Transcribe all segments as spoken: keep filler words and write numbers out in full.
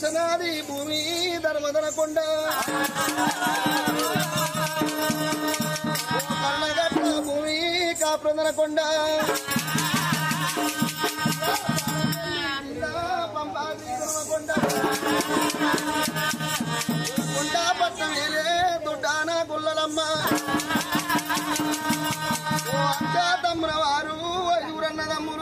కొండనాది భూమి ధర్మధన కొండ కన్నగట్ట భూమి కాప్రందన కొండ కొండ కొండ పట్టం వేలే దొడ్డాన గుల్లలమ్మ ఓ అక్క తమ్ముల వారు ఐదుగురన్న తమ్ములు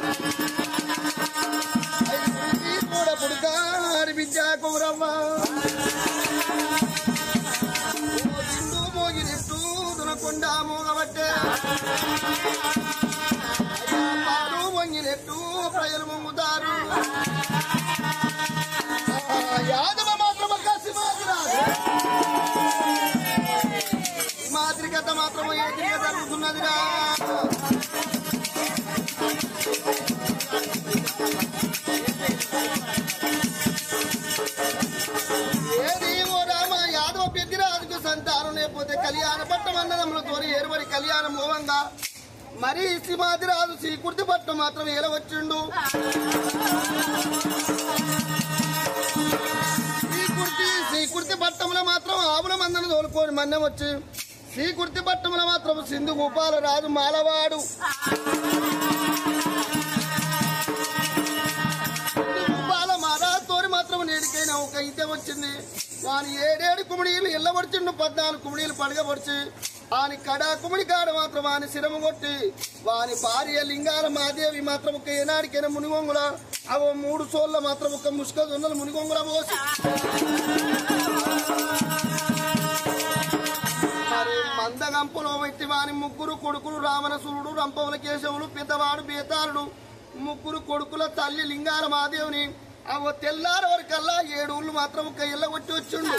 కూడా పుడక అడిపించ కౌరవ్వ తిండు మోగినట్టు దునకొండ మోగబట్టే పాలు వంగినట్టు ప్రజలు మొంగుతారు యాదవ మాత్రం మాదిరి కథ మాత్రం ఏ తిరిగి జరుగుతున్నదిరా ఏది ఓ రామ యాదవ పెద్దిరాజుకు సంతానం లేకపోతే కళ్యాణ పట్టం అన్నదమ్ములతో ఏర్పడి కళ్యాణ మోహంగా మరి సింహాదిరాజు శ్రీకుర్తి పట్టం మాత్రం ఎలా వచ్చిండు శ్రీకుర్తి శ్రీకుర్తి పట్టంలో మాత్రం ఆవుల మందను తోలుకొని మన్నం వచ్చి శ్రీకుర్తి పట్టంలో మాత్రం సింధు గోపాల రాజు మాలవాడు గోపాల మారాతోని మాత్రం నేడికైనా ఒక ఇద్దె వచ్చింది వాని ఏడేడు కుమిడీలు ఎల్లబడిచిండు పద్నాలుగు కుమిడీలు పడగబడిచి వాని కడా కుమిడి కాడ మాత్రం వాని శిరము కొట్టి వాని భార్య లింగాల మాదేవి మాత్రం ఒక ఏనాడికైనా మునిగొంగుల అవో మూడు సోళ్ళ మాత్రం ఒక ముసుక దొన్నలు మునిగొంగుల పోసి మరి మందగంపులో పెట్టి వాని ముగ్గురు కొడుకులు రావణసురుడు రంపవుల కేశవులు పెద్దవాడు బేతాళుడు ముగ్గురు కొడుకుల తల్లి లింగాల మాదేవిని అవో తెల్లారి వరకల్లా ఏడు ఊళ్ళు మాత్రం ఒక ఇళ్ళ కొట్టి వచ్చిండు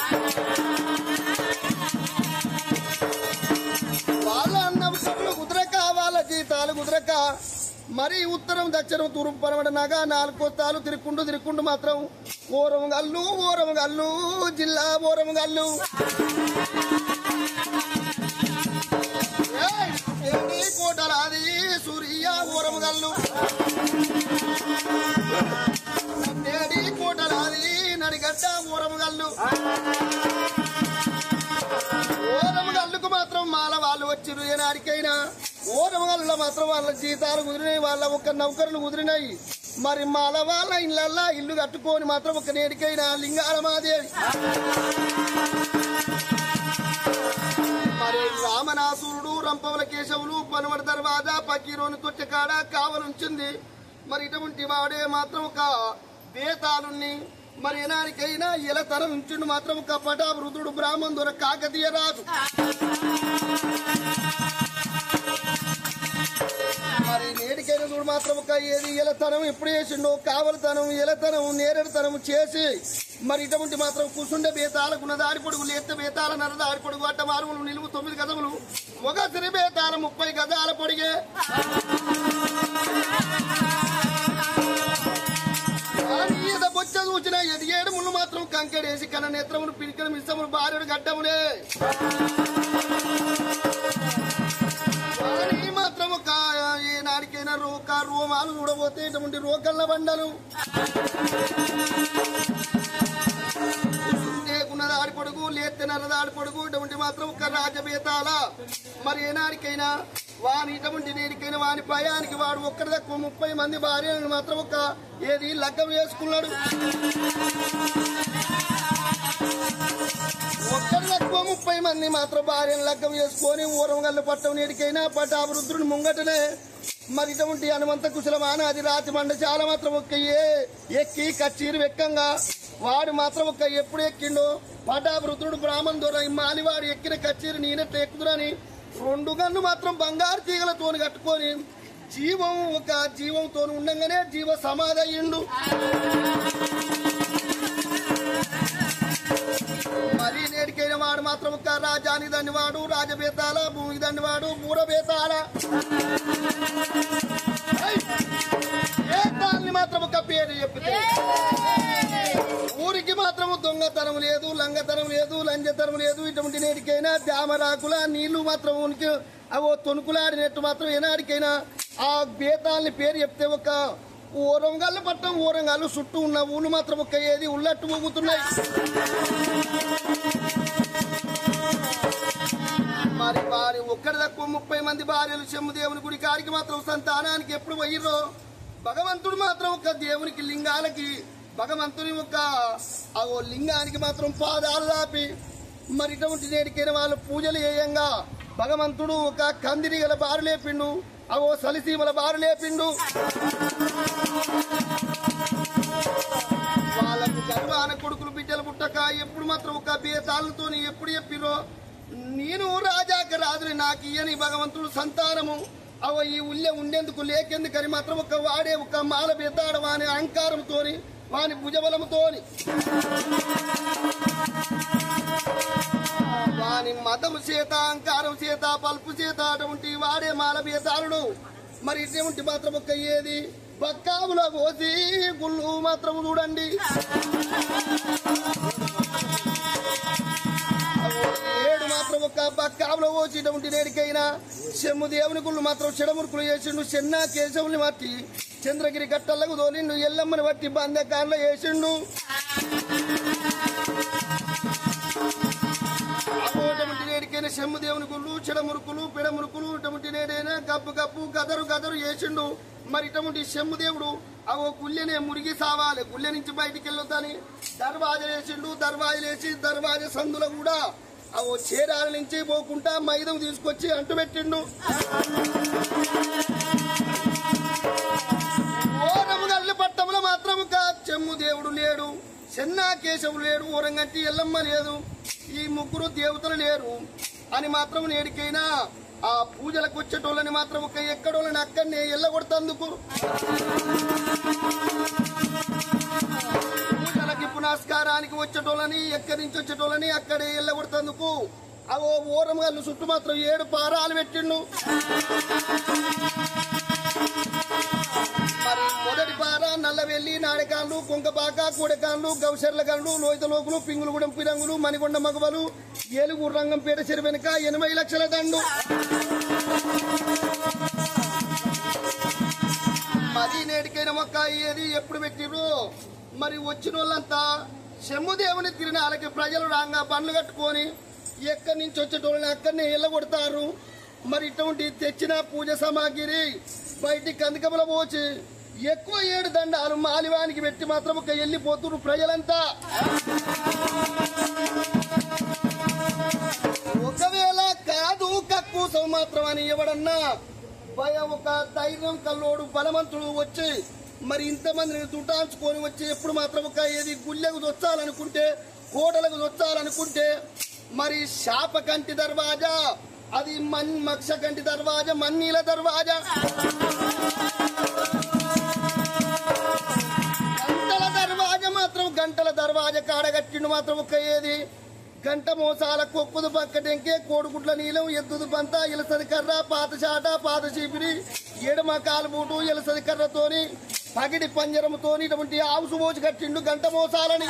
వాళ్ళ అన్నపులు కుదరక వాళ్ళ జీతాలు కుదరక మరి ఉత్తరం దక్షిణం తూర్పు పరమడ నగా నాలుగు కొత్తాలు తిరుక్కుంటూ తిరుక్కుంటూ మాత్రం ఓరం గల్లు ఓరం గల్లు జిల్లా ఓరం గల్లు కోటలాది సూర్య ఓరం గల్లు నేడి కోటలాది నడిగడ్డ ఓరం గల్లు ఓరం గల్లుకు మాత్రం మాల వాళ్ళు వచ్చిరు ఏనాడికైనా ఓరం గల్లులో మాత్రం వాళ్ళ జీతాలు కుదిరినాయి వాళ్ళ ఒక నౌకరులు కుదిరినాయి మరి మాల వాళ్ళ ఇళ్ళల్లా ఇల్లు కట్టుకొని మాత్రం ఒక నేడికైనా లింగాల మాదేవి మరి రామనాసురుడు రంపవల కేశవులు పనుమడి దర్వాజ పకీరోని తొట్టెకాడ కావలుంచింది మరి ఇటువంటి వాడే మాత్రం ఒక బేతాలుని మరి ఎనానికైనా ఇలా తర ఉంచిండు మాత్రం ఒక పటాబ్ రుద్రుడు బ్రాహ్మణ దొర కాకతీయ రాజు మరి నేటికైనా చూడు మాత్రం ఒక ఏది ఎలతనం ఎప్పుడు చేసిండో కావలతనం ఎలతనం నేరేడుతనం చేసి మరి ఇటువంటి మాత్రం కూసుండే బేతాలకు దాడి పొడుగు లేత బేతాల నర దాడి పొడుగు అట్ట మారుములు నిలువు తొమ్మిది గజములు ఒక సిరి బేతాల ముప్పై గజాల పొడిగే బొచ్చ చూచిన ఎదిగేడు ముళ్ళు మాత్రం కంకెడేసి కన్న నేత్రములు పిడికలు మిස්සములు బారుడు గడ్డములే మాత్రం ఒక ఏనాడికైనా రోక రోమాలు చూడబోతే ఇటువంటి రోకళ్ళ బండలు దాడి పొడుగు లేత్తెనర దాడి పొడుగు ఇటువంటి మాత్రం ఒక రాజబేతాల మరి ఏనాడికైనా వాని ఇటువంటి నేడికైనా వాని భయానికి వాడు ఒక్కడి తక్కువ ముప్పై మంది భార్యలను మాత్రం ఒక ఏది లగ్గం చేసుకున్నాడు ఒక్కడి తక్కువ ముప్పై మంది మాత్రం భార్యను లగ్గం చేసుకొని ఊరంగల్లు పట్టం నేడికైనా పటాభిరుద్రుని ముంగటనే మరి ఇటువంటి హనుమంత కుశలమాన అది రాతి మండ చాలా మాత్రం ఒక్క ఏ ఎక్కి కచ్చీరు వెక్కంగా వాడు మాత్రం ఒక ఎప్పుడు ఎక్కిండో పటాభిరుద్రుడు బ్రాహ్మణ దొర మాలివాడు ఎక్కిన కచ్చీరు నేనెట్లా ఎక్కుదురని రెండు గన్ను మాత్రం బంగారు తీగలతో కట్టుకొని జీవం ఒక జీవంతో ఉండగానే జీవ సమాధి అయ్యిండు మరి నేటికైన వాడు మాత్రం ఒక రాజాని దాన్ని వాడు రాజబేతాల భూమి దాన్ని వాడు బూరబేతాల ఏతాన్ని మాత్రం ఒక పేరు చెప్పితే ఊరికి మాత్రం దొంగతనం లేదు లంగతనం లేదు లంజతనం లేదు ఇటువంటి నేటికైనా దామరాకుల నీళ్లు మాత్రం ఉనికి అవో తొనుకులాడినట్టు మాత్రం ఏనాడికైనా ఆ బేతాల్ని పేరు చెప్తే ఒక ఊరంగల్లు పట్టం ఊరంగాలు చుట్టూ ఉన్న ఊళ్ళు మాత్రం ఒక్క ఏది ఉల్లట్టు ఊగుతున్నాయి. మరి వారి ఒక్కడి తక్కువ ముప్పై మంది భార్యలు చెమ్ముదేవుని గుడి కాడికి మాత్రం సంతానానికి ఎప్పుడు పోయిర్రో భగవంతుడు మాత్రం ఒక దేవునికి లింగాలకి భగవంతుని ఒక ఆ లింగానికి మాత్రం పాదాలు దాపి మరి ఇటువంటి నేటికైన వాళ్ళు పూజలు చేయంగా భగవంతుడు ఒక కందిరి గల బారు లేపిండు, అవో సలిసీమల బారు లేపిండు. వాళ్ళకు గర్వాన కొడుకులు బిడ్డలు పుట్టక ఎప్పుడు మాత్రం ఒక బేతాలతో ఎప్పుడు చెప్పిరో నేను రాజాక రాజుని నాకు ఇయ్యని భగవంతుడు సంతానము అవ ఈ ఉల్లె ఉండేందుకు లేకెందుకని మాత్రం ఒక వాడే ఒక మాల బేతాడు వాని అహంకారంతో వాని భుజబలముతోని వాని మతము చేత అహంకారం చేత పల్పు చేత అటువంటి వాడే మాల బేతాళుడు. మరి ఇటువంటి మాత్రం ఒక ఏది బక్కాముల కోసి గుళ్ళు మాత్రం చూడండి ఏడు మాత్రం ఒక బక్కాములో పోసి ఇటువంటి నేడికైనా చెమ్ము దేవుని గుళ్ళు మాత్రం చెడమురుకులు చేసిండు. చెన్నా కేశవుని బట్టి చంద్రగిరి గట్టలకు తోలిండు, ఎల్లమ్మని బట్టి బందకాండ్లో వేసిండు. అటువంటి నేడికైనా చెమ్ము దేవుని గుళ్ళు చెడమురుకులు పిడమురుకులు ఇటువంటి నేడైనా గబ్బు గబ్బు గదరు గదరు చేసిండు. మరి ఇటువంటి చెమ్ము దేవుడు అవో గుళ్ళెనే మురిగి సావాలి, గుళ్ళె నుంచి బయటికి వెళ్ళొద్దని దర్వాజలు వేసిండు. దర్వాజలు వేసి దర్వాజ సందులో కూడా అవో చీరాల నుంచి పోకుండా మైదం తీసుకొచ్చి అంటు పెట్టిండు. ఓరముగల్లి పట్టంలో మాత్రం చెమ్ము దేవుడు లేడు, చెన్నా కేశవుడు లేడు, ఊరంగంటి ఎల్లమ్మ లేదు, ఈ ముగ్గురు దేవతలు లేరు అని మాత్రం నేడికైనా ఆ పూజలకు వచ్చేటోళ్ళని మాత్రం ఒక ఎక్కడోళ్ళని అక్కడనే ఎల్లగొడతందుకు పూజలకి పునస్కారానికి వచ్చేటోళ్ళని ఎక్కడి నుంచి వచ్చేటోళ్ళని అక్కడే ఎల్లగొడతందుకు అవో ఓరమగల్లు చుట్టూ మాత్రం ఏడు పారాలు పెట్టిండు. మరి మొదటి పార నల్లవెల్లి నాడకాళ్ళు కుంకపాక కూడకాళ్ళు గౌసర్ల కళ్ళు లోయిత లోకులు పింగులుగూడెం పిరంగులు మణికొండ మగవలు ఏలుగు రంగంపేట చెరువెనక ఎనభై లక్షల దండు. మరి నేటికైన మొక్క ఏది ఎప్పుడు పెట్టిరు మరి వచ్చిన వాళ్ళంతా చెమ్ముదేవుని తిరునాళ్ళకి ప్రజలు రాగా బండ్లు కట్టుకొని ఎక్కడి నుంచి వచ్చేటోళ్ళని అక్కడనే ఎల్లగొడతారు. మరి ఇటువంటి తెచ్చిన పూజ సామాగ్రి బయటికి కందికముల పోచి ఎక్కువ ఏడు దండాలు మాలివానికి పెట్టి మాత్రం ఒక వెళ్ళిపోతున్నారు ప్రజలంతా. ఒకవేళ కాదు కక్కుసం మాత్రం అని ఎవడన్నా భయం ఒక ధైర్యం కల్లోడు బలవంతుడు వచ్చి మరి ఇంతమందిని దుటాంచుకొని వచ్చి ఎప్పుడు మాత్రం ఒక ఏది గుళ్ళకు దొచ్చాలనుకుంటే కోటలకు దొచ్చాలనుకుంటే మరి శాప కంటి దర్వాజా అది మన్ మక్ష కంటి దర్వాజా మన్నీల దర్వాజా గంటల దర్వాజా మాత్రం గంటల దర్వాజా కాడగట్టిండు మాత్రం ఒక ఏది గంట మోసాల కొక్కుదు పక్కటెంకే కోడిగుడ్ల నీలం ఎద్దుదు పంత ఇలసది కర్ర పాత చాట పాత చీపిరి ఎడమ కాలుబూటు ఇలసది కర్రతోని పగిడి పంజరముతోని ఇటువంటి ఆవుసు మోసి కట్టిండు గంట మోసాలని.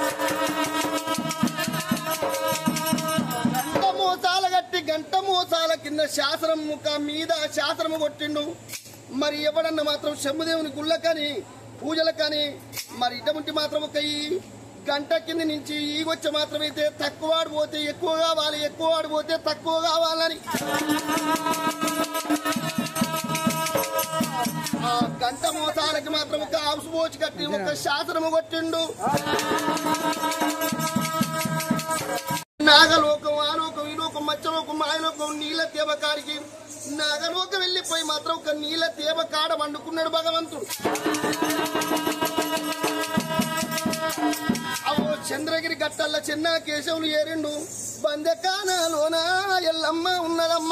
గంట మోసాల కట్టి గంట మోసాల కింద శాసనం ముఖ మీద శాసనము కొట్టిండు. మరి ఎవడన్నా మాత్రం చెమ్ముదేవుని గుళ్ళకని పూజలకని మరి ఇటువంటి మాత్రం ఒక ఈ గంట కింద నుంచి ఈగొచ్చ మాత్రమైతే తక్కువ ఆడిపోతే ఎక్కువ కావాలి, ఎక్కువ ఆడిపోతే తక్కువ కావాలని ఆ గంట మోసాలకి మాత్రం ఒక హౌస్ పోచి కట్టి ఒక శాసనము కొట్టిండు. నాగలోకం ఆలోకం ఈలోకం మచ్చలోకం మాయలోకం నీళ్ళ తేవకాడికి నాగలోకం వెళ్ళిపోయి మాత్రం ఒక నీళ్ళ తేవ కాడ వండుకున్నాడు భగవంతుడు. అవో చంద్రగిరి గట్టల్ల చిన్న కేశవులు ఏరిండు బందకానలోన ఎల్లమ్మ ఉన్నదమ్మ.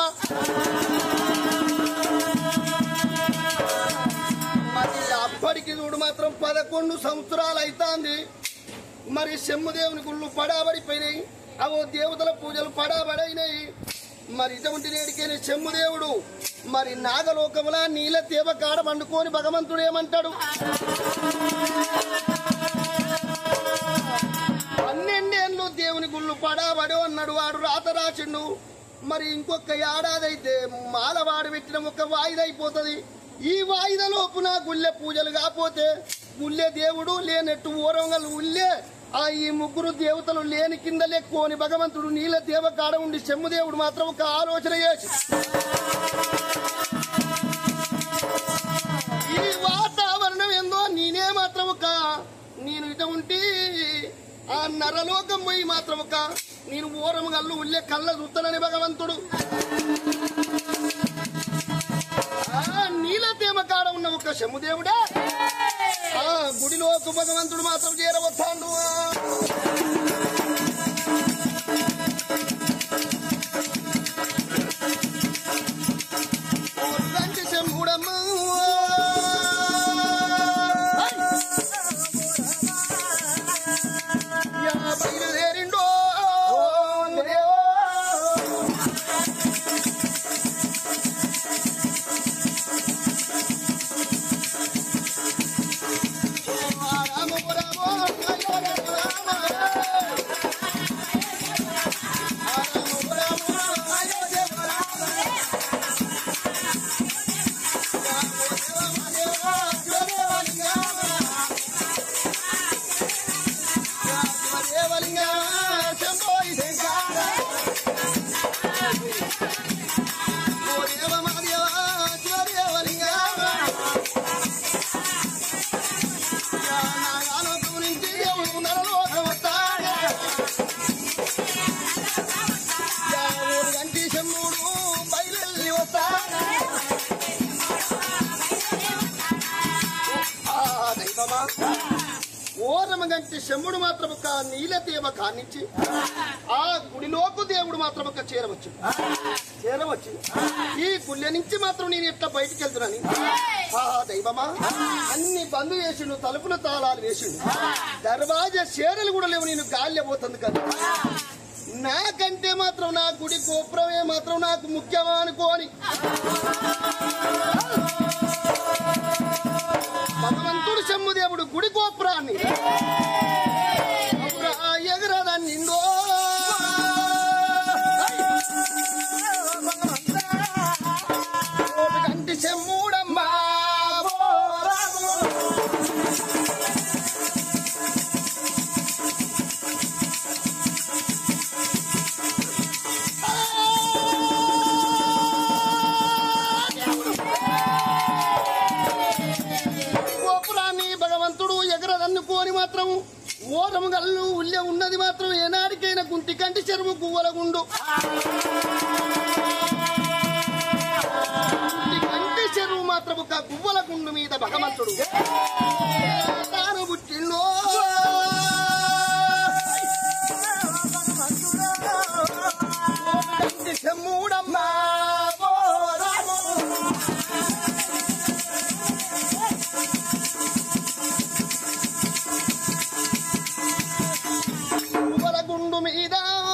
మరి అప్పటికి చూడు మాత్రం పదకొండు సంవత్సరాలు అవుతాంది. మరి చెమ్ముదేవుని గుళ్ళు పడాబడిపోయినాయి, అవో దేవతల పూజలు పడాబడైనాయి. మరి ఇటువంటి నేడికైన చెమ్ముదేవుడు మరి నాగలోకముల నీళ్ళ తేవ కాడ వండుకొని భగవంతుడు ఏమంటాడు, పన్నెండేళ్ళు దేవుని గుళ్ళు పడాబడు అన్నాడు. వాడు రాత రాచిండు. మరి ఇంకొక ఏడాది అయితే మాలవాడు పెట్టిన ఒక వాయిదా అయిపోతుంది. ఈ వాయిదలోపు నా గుళ్ళె పూజలు కాకపోతే గుళ్ళె దేవుడు లేనట్టు ఊరంగల్ ఉల్లే ఆ ఈ ముగ్గురు దేవతలు లేని కింద లెక్కోని భగవంతుడు నీళ్ళ దేవ కాడ ఉండి చెమ్ము దేవుడు మాత్రం ఒక ఆలోచన చేసి ఈ వాతావరణం ఏందో నేనే మాత్రం ఒక నేను ఇట ఉంటే ఆ నరలోకం పోయి మాత్రం ఒక నేను ఊరం గల్లు ఉల్లే కళ్ళ చూస్తానని భగవంతుడు ఆ నీళ్ళ దేవ కాడ ఉన్న ఒక చెమ్ము దేవుడే ఆ గుడిలోకి భగవంతుడు మాత్రం చేరవచ్చాడు చెమ్ముడమ్మ బయలుదేరిండో ఓరమగంటి శమ్ముడు మాత్రం ఒక నీలదేవ కానించి ఆ గుడిలోకు దేవుడు మాత్రం ఒక చేరవచ్చు చేరవచ్చు ఈ గుళ్ళ నుంచి మాత్రం నేను ఎట్లా బయటికి వెళ్తున్నాను ఆ దైవమా అన్ని బంద్ వేసిండు తలుపుల తాళాలు వేసిండు దర్వాజా చీరలు కూడా లేవు నేను గాలి పోతుంది కదా నాకంటే మాత్రం నా గుడి గోపురమే మాత్రం నాకు ముఖ్యమా అనుకోని భగవంతుడు చెమ్ముదేవుడు గుడి గోపురాన్ని ఎగరదాన్ని నిండో కంటి చెమ్ముడమ్మా కోని మాత్రం ఓరము గల్లు ఉల్లె ఉన్నది మాత్రం ఏనాడికైనా గుంటి కంటి చెరువు గువ్వలగుండు గుంటి కంటి చెరువు మాత్రం ఒక గువ్వలగుండు మీద భగవంతుడు తాను పుట్టిండో కంటి చెమ్ముడమ్మా గుండు మీద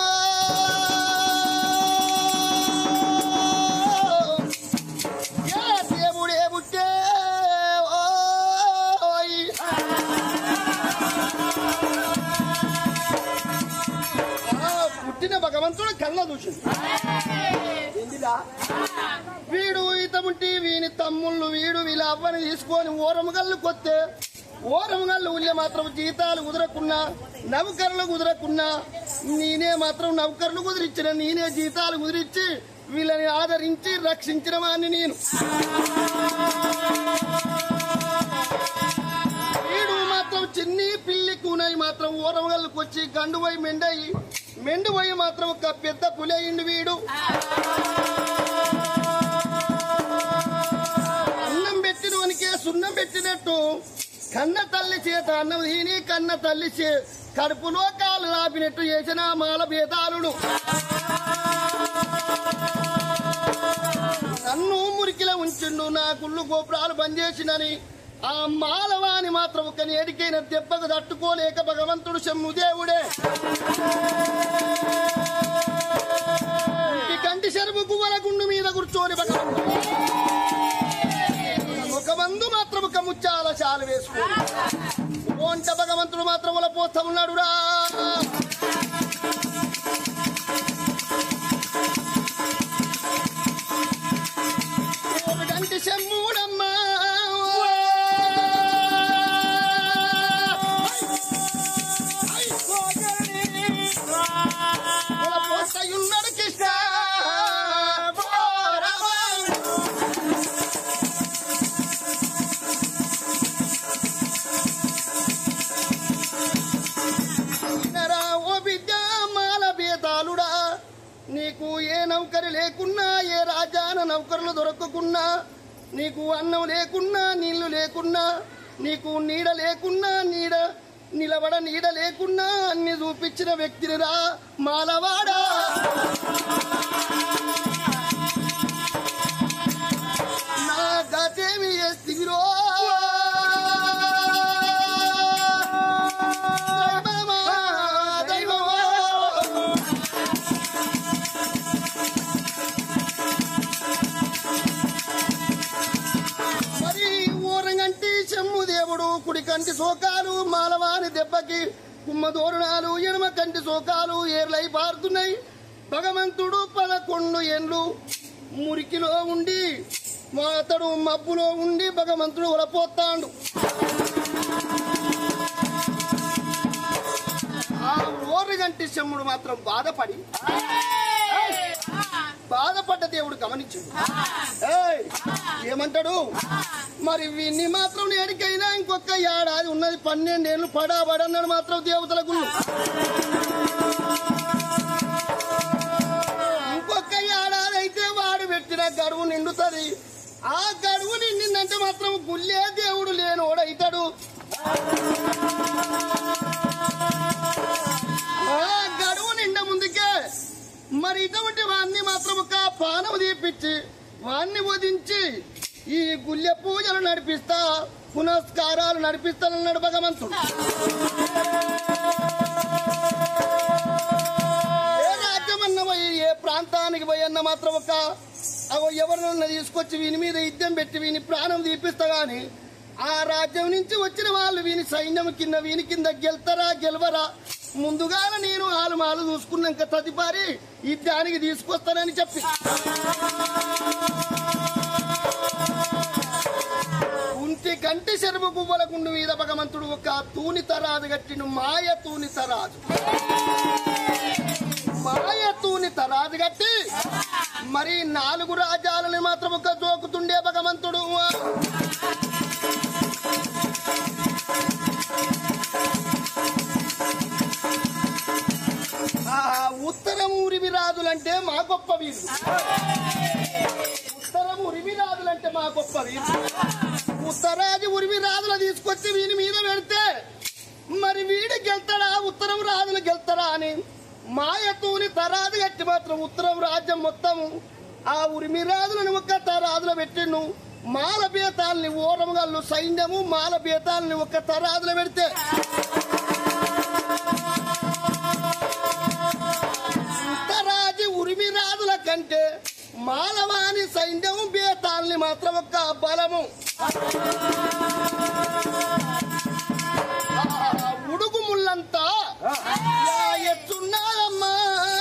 దేవుడే పుట్టే పుట్టిన భగవంతుడు కళ్ళ చూసింది వీడు ఈతముంటి వీని తమ్ముళ్ళు వీడు వీళ్ళ అవ్వని తీసుకొని ఓరముగల్లు కొత్తే ఓరముగల్లు ఉల్లె మాత్రం జీతాలు కుదరకున్నా నౌకర్లు కుదరకున్నా నేనే మాత్రం నౌకర్లు కుదిరించిన నేనే జీతాలు కుదిరించి వీళ్ళని ఆదరించి రక్షించిన వాడిని నేను వీడు మాత్రం చిన్ని పిల్లి కూనయి మాత్రం ఓరముగల్లుకు వచ్చి గండువై మెండయి మెండువై మాత్రం ఒక పెద్ద పులయిండు వీడు అన్నం పెట్టినవనికే సున్నం పెట్టినట్టు కన్న తల్లి చేత అన్నం తిని కన్న తల్లి చే కడుపులో కాలు ఆపినట్టు చేసిన మాల భేదాలుడు నన్ను మురికిలో ఉంచిండు నా గుళ్ళు గోపురాలు బంద్ చేసినని ఆ మాలవాని మాత్రం ఒక నేడికైన దెబ్బకు తట్టుకోలేక భగవంతుడు చెమ్ముదేవుడే కంటి చెరువు గువ్వల గుండు మీద కూర్చొని భగవంతుడు ఒక మందు మాత్రం ఒక ముచ్చాల చాలు వేసుకుని ఓంట భగవంతుడు మాత్రం అలా పోతా ఉన్నాడు రా కంటి చెమ్ముడమ్మా నౌకరులు దొరకకున్నా, నీకు అన్నం లేకున్నా, నీళ్లు లేకున్నా, నీకు నీడ లేకున్నా, నీడ నిలబడ నీడ లేకున్నా అన్ని చూపించిన వ్యక్తిని రా మాలవాడా. నా గతేమి చేస్తివిరో దేవుడు. కుడి కంటి సోకాలు మాలవాని దెబ్బకి కుమ్మ దోరణాలు, ఎడమ కంటి సోకాలు ఏర్లై పారుతున్నాయి. భగవంతుడు పదకొండు ఏండ్లు మురికిలో ఉండి అతడు మబ్బులో ఉండి భగవంతుడు ఉలపోతాడు. ఆ ఓరగంటి శమ్ముడు మాత్రం బాధపడి బాధపడ్డ దేవుడు గమనించాడు. ఏమంటాడు మరి వీన్ని మాత్రం నేడికైనా ఇంకొక ఏడాది ఉన్నది, పన్నెండేళ్లు పడాబడన్నాడు మాత్రం దేవతల గుళ్ళు. ఇంకొక ఏడాది అయితే వాడు పెట్టిన గడువు నిండుతుంది. ఆ గడువు నిండిందంటే మాత్రం గుళ్ళే దేవుడు లేనోడైతాడు. ఆ గడువు నిండ ముందుకే మరి ఇటువంటి వాన్ని మాత్రం ఒక పానం తీపిచ్చి వాన్ని వధించి ఈ గుళ్ళ పూజలు నడిపిస్తా, పునస్కారాలు నడిపిస్తానన్నాడు భగవంతుడు. ఏ రాజ్యమన్న పోయి ఏ ప్రాంతానికి పోయి అన్న మాత్రం ఒక అవ ఎవరినన్నా తీసుకొచ్చి వీని మీద యుద్ధం పెట్టి వీని ప్రాణం తీపిస్తా గాని ఆ రాజ్యం నుంచి వచ్చిన వాళ్ళు వీని సైన్యం కింద వీని కింద గెలుతారా గెలవరా ముందుగాల నేను ఆలు మాలు చూసుకున్నాక తదుపరి యుద్ధానికి తీసుకొస్తానని చెప్పి ఉంటి కంటి శరభ పువ్వుల గుండు మీద భగవంతుడు ఒక తూని తరాదు కట్టిను. మాయ తూని తరాదు మాయ తూని తరాదు కట్టి మరి నాలుగు రాజ్యాలని మాత్రం ఒక జోకుతుండే భగవంతుడు. ఉత్తరం ఉరిమి రాజులంటే మా గొప్ప వీరు, ఉత్తరం ఉరిమి రాజులంటే మా గొప్ప వీరు. ఉత్తరాజు ఉరిమి రాజులు తీసుకొచ్చి వీని మీద పెడితే మరి వీడి గెలుతాడా ఉత్తరం రాజులు గెలుతాడా అని మాయతూని తరాదు కట్టి మాత్రం ఉత్తరం రాజ్యం మొత్తం ఆ ఉరిమి రాజులను ఒక్క తరాదులో పెట్టిండు. మాల బేతాల్ని ఓరమగల్లు సైన్యము మాల బేతాల్ని ఒక్క తరాదులో పెడితే ఉత్తరాజు ఉరిమి రాజుల కంటే మాలవాని సైన్యము బేతాల్ని మాత్రం ఒక్క బలము. ఉడుగు ముళ్ళంతా ఎత్తున్నారమ్మా.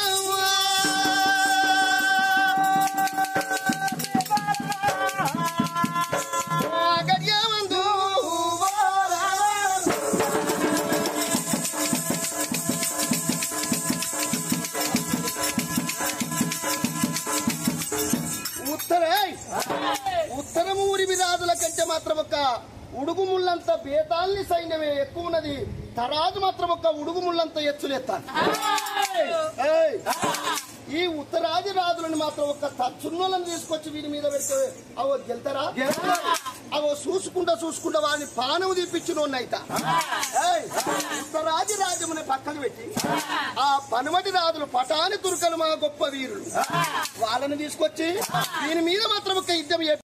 ఉత్తరము ఉరిమి రాజుల కంటే మాత్రం ఒక ఉడుగు ముళ్ళంత బేతాల్ని సైన్యమే ఎక్కువ ఉన్నది. తరాజు మాత్రం ఒక ఉడుగు ముళ్ళంత ఎత్తులేస్తాను. ఈ ఉత్తరాది రాజులను మాత్రం ఒక తచ్చున్నోళ్ళని తీసుకొచ్చి వీరి మీద పెడితే అవో గెలుతారా అవో చూసుకుంటా చూసుకుంటా వాడిని పానము తీపిచ్చినోన్నైతా. ఉత్తరాది రాజ్యముని పక్కన పెట్టి ఆ పనుమటి రాజులు పటాని తుర్కలు మా గొప్ప వీరులు వాళ్ళని తీసుకొచ్చి దీని మీద మాత్రం ఒక యుద్ధం